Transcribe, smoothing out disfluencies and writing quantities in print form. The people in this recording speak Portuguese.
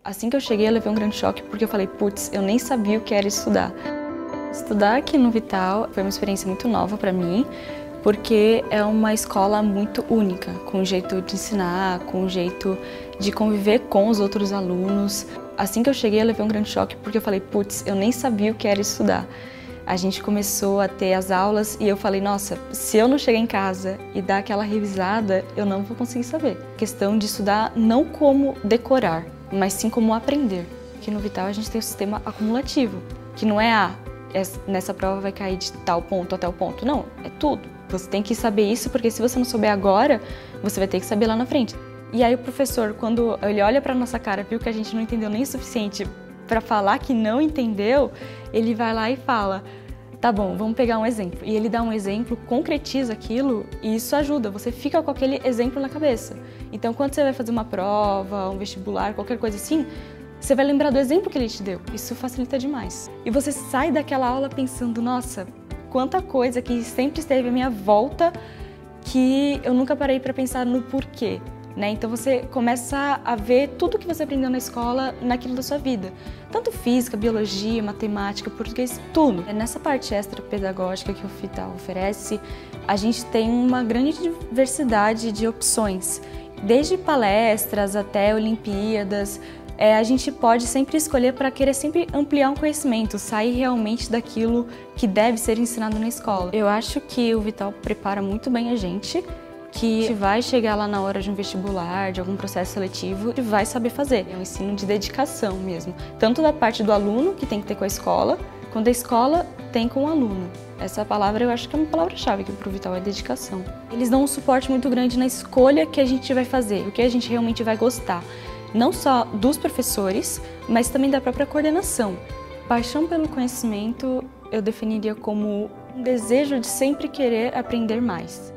Assim que eu cheguei, eu levei um grande choque porque eu falei, putz, eu nem sabia o que era estudar. Estudar aqui no Vital foi uma experiência muito nova para mim, porque é uma escola muito única, com um jeito de ensinar, com um jeito de conviver com os outros alunos. Assim que eu cheguei, eu levei um grande choque porque eu falei, putz, eu nem sabia o que era estudar. A gente começou a ter as aulas e eu falei, nossa, se eu não chegar em casa e dar aquela revisada, eu não vou conseguir saber. A questão de estudar não como decorar, mas sim como aprender. Aqui no Vital a gente tem o sistema acumulativo, que não é nessa prova vai cair de tal ponto a tal ponto. Não, é tudo. Você tem que saber isso, porque se você não souber agora, você vai ter que saber lá na frente. E aí o professor, quando ele olha pra nossa cara, viu que a gente não entendeu nem o suficiente para falar que não entendeu, ele vai lá e fala, tá bom, vamos pegar um exemplo. E ele dá um exemplo, concretiza aquilo e isso ajuda, você fica com aquele exemplo na cabeça. Então quando você vai fazer uma prova, um vestibular, qualquer coisa assim, você vai lembrar do exemplo que ele te deu. Isso facilita demais. E você sai daquela aula pensando, nossa, quanta coisa que sempre esteve à minha volta que eu nunca parei para pensar no porquê. Então você começa a ver tudo que você aprendeu na escola naquilo da sua vida. Tanto física, biologia, matemática, português, tudo. Nessa parte extra pedagógica que o Vital oferece, a gente tem uma grande diversidade de opções. Desde palestras até Olimpíadas, a gente pode sempre escolher para querer sempre ampliar um conhecimento, sair realmente daquilo que deve ser ensinado na escola. Eu acho que o Vital prepara muito bem a gente, que vai chegar lá na hora de um vestibular, de algum processo seletivo, e vai saber fazer. É um ensino de dedicação mesmo, tanto da parte do aluno, que tem que ter com a escola, quanto a escola tem com o aluno. Essa palavra eu acho que é uma palavra-chave aqui para o Vital, é dedicação. Eles dão um suporte muito grande na escolha que a gente vai fazer, o que a gente realmente vai gostar. Não só dos professores, mas também da própria coordenação. Paixão pelo conhecimento eu definiria como um desejo de sempre querer aprender mais.